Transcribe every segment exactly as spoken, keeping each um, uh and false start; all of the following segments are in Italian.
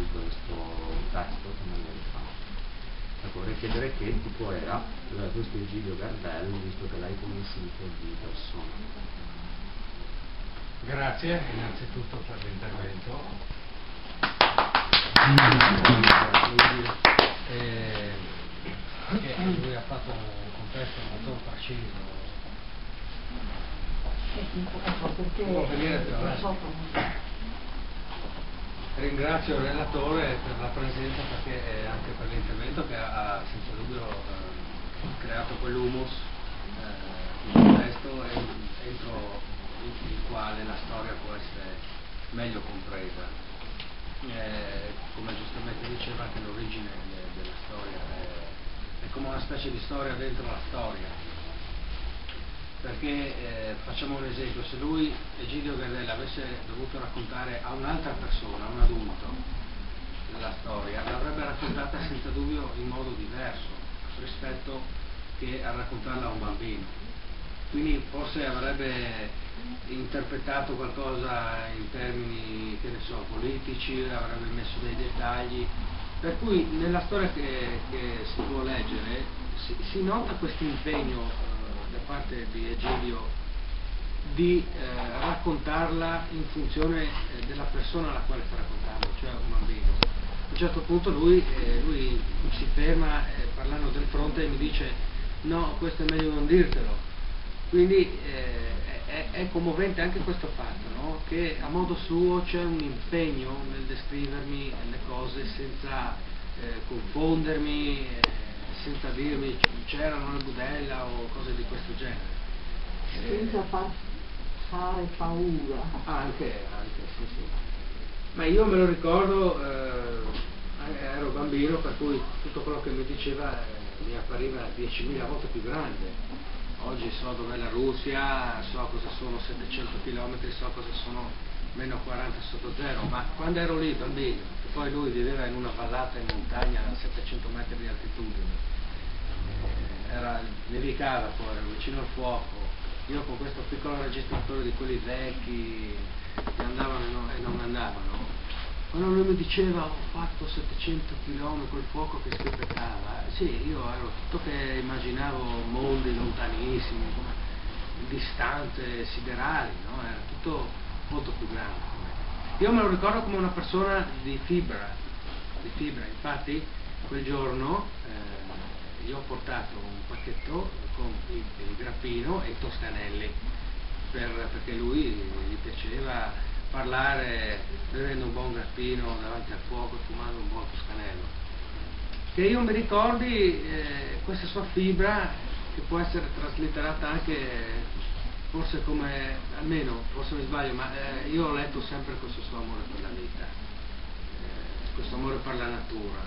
questo testo che non lo fa. Ecco, vorrei chiedere che tipo era questo Egidio Gardel, visto che l'hai conosciuto di persona. Grazie innanzitutto per l'intervento. Eh, lui ha fatto un contesto molto preciso. Perché Può venire più avanti. Ringrazio il relatore per la presenza perché è anche per l'intervento che ha senza dubbio eh, creato quell'humus, eh, un contesto entro il quale la storia può essere meglio compresa. Eh, come giustamente diceva, anche l'origine de- della storia è, è come una specie di storia dentro la storia. Perché eh, facciamo un esempio, se lui, Egidio Gardel, avesse dovuto raccontare a un'altra persona, a un adulto, la storia, l'avrebbe raccontata senza dubbio in modo diverso rispetto che a raccontarla a un bambino. Quindi forse avrebbe interpretato qualcosa in termini, che ne so, politici, avrebbe messo dei dettagli, per cui nella storia che, che si può leggere si, si nota questo impegno da parte di Egidio di eh, raccontarla in funzione eh, della persona alla quale sta raccontando, cioè un bambino. A un certo punto lui, eh, lui si ferma eh, parlando del fronte e mi dice no, questo è meglio non dirtelo. Quindi eh, è, è commovente anche questo fatto, no? Che a modo suo c'è un impegno nel descrivermi le cose senza eh, confondermi, eh, senza dirmi c'erano nel budella o cose di questo genere. Senza far fare paura. Anche, anche, sì, sì. Ma io me lo ricordo, eh, ero bambino, per cui tutto quello che mi diceva eh, mi appariva diecimila volte più grande. Oggi so dov'è la Russia, so cosa sono settecento chilometri, so cosa sono meno quaranta sotto zero, ma quando ero lì bambino, e poi lui viveva in una vallata in montagna a settecento metri di altitudine, eh, era, nevicava fuori, vicino al fuoco, io con questo piccolo registratore di quelli vecchi che andavano e non, e non andavano, quando lui mi diceva ho fatto settecento chilometri col fuoco che schioppettava, sì, io ero tutto che immaginavo mondi lontanissimi, come distanze siderali, no? Era tutto molto più grande. Io me lo ricordo come una persona di fibra, di fibra, infatti quel giorno eh, io ho portato un pacchetto con il, il grappino e i toscanelli, per, perché lui gli piaceva parlare bevendo un buon grappino davanti al fuoco e fumando un buon toscanello. Che io mi ricordi eh, questa sua fibra che può essere traslitterata anche forse come, almeno forse mi sbaglio, ma eh, io ho letto sempre questo suo amore per la vita, eh, questo amore per la natura.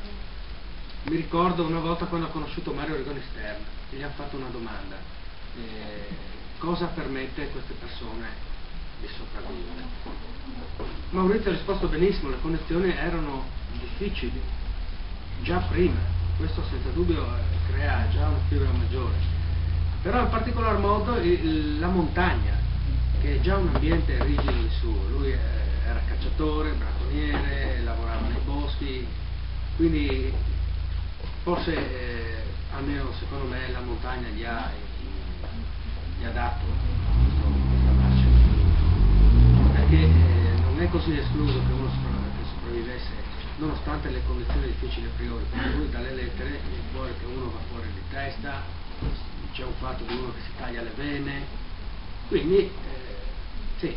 Mi ricordo una volta quando ho conosciuto Mario Rigoni Stern, che gli ha fatto una domanda, eh, cosa permette a queste persone di sopravvivere? Maurizio ha risposto benissimo, le condizioni erano difficili, già prima, questo senza dubbio crea già una fibra maggiore. Però in particolar modo il, la montagna, che è già un ambiente rigido in su, lui era cacciatore, bracconiere, lavorava nei boschi, quindi forse, eh, almeno secondo me, la montagna gli ha, gli ha dato questo, questa marcia in più, perché eh, non è così escluso che uno che sopravvivesse, nonostante le condizioni difficili a priori, perché lui dalle lettere viene fuori che uno va fuori di testa, c'è un fatto di uno che si taglia le vene, quindi eh, sì,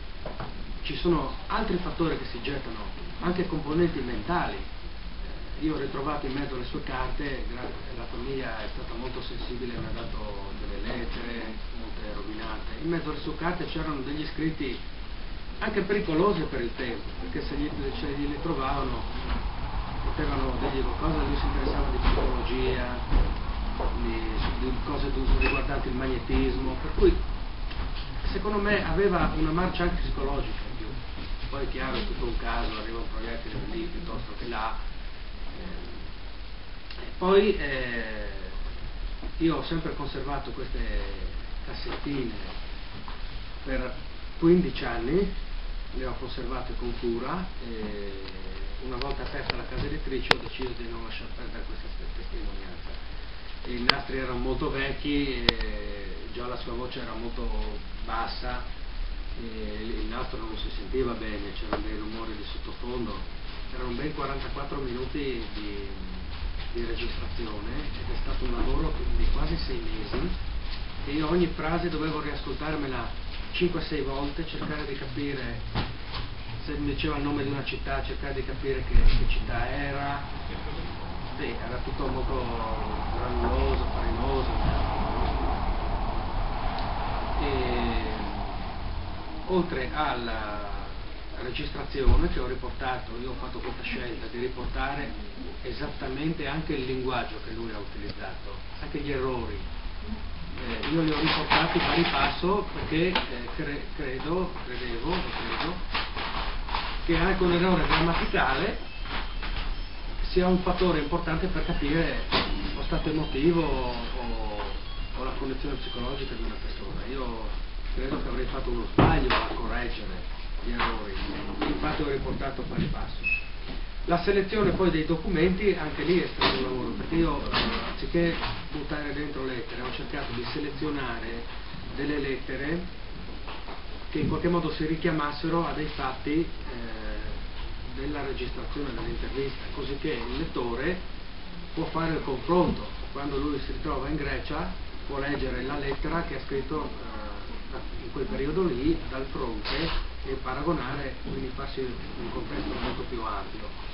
ci sono altri fattori che si gettano, anche componenti mentali. Eh, io ho ritrovato in mezzo alle sue carte, la famiglia è stata molto sensibile, mi ha dato delle lettere, molte rovinate, in mezzo alle sue carte c'erano degli scritti anche pericolosi per il tempo, perché se gli, se li trovavano potevano dirgli qualcosa, lui si interessava di psicologia, Di, di cose riguardanti il magnetismo, per cui secondo me aveva una marcia anche psicologica in più. Poi è chiaro, è tutto un caso, arriva un proiettile lì piuttosto che là. Eh, poi eh, io ho sempre conservato queste cassettine per quindici anni, le ho conservate con cura e una volta aperta la casa editrice ho deciso di non lasciar perdere questa testimonianza. I nastri erano molto vecchi e già la sua voce era molto bassa e il nastro non si sentiva bene, c'erano dei rumori di sottofondo, erano ben quarantaquattro minuti di, di registrazione ed è stato un lavoro di quasi sei mesi e io ogni frase dovevo riascoltarmela cinque sei volte, cercare di capire se mi diceva il nome di una città, cercare di capire che, che città era. Sì, era tutto molto granuloso, farinoso. E oltre alla registrazione che ho riportato, io ho fatto questa scelta di riportare esattamente anche il linguaggio che lui ha utilizzato, anche gli errori. Eh, io li ho riportati pari passo perché eh, cre- credo, credevo, credo che anche un errore grammaticale sia un fattore importante per capire lo stato emotivo o, o la condizione psicologica di una persona. Io credo che avrei fatto uno sbaglio a correggere gli errori, infatti ho riportato pari passo. La selezione poi dei documenti, anche lì è stato un lavoro, perché io eh, anziché buttare dentro lettere ho cercato di selezionare delle lettere che in qualche modo si richiamassero a dei fatti eh, della registrazione dell'intervista, così che il lettore può fare il confronto. Quando lui si ritrova in Grecia può leggere la lettera che ha scritto eh, in quel periodo lì dal fronte e paragonare, quindi farsi un contesto molto più ampio.